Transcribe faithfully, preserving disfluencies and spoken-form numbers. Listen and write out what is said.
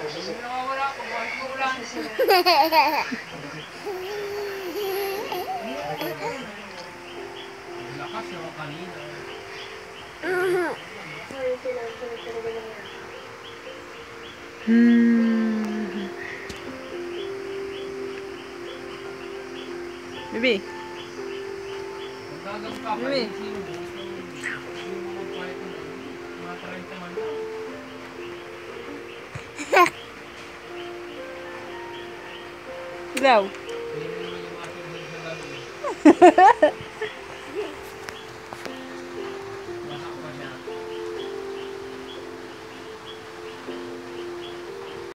Hindi nakawala ko. Bukas ko ulan. Lakas yung kanina. Hmm. Bibi. Bibi. Ilaw.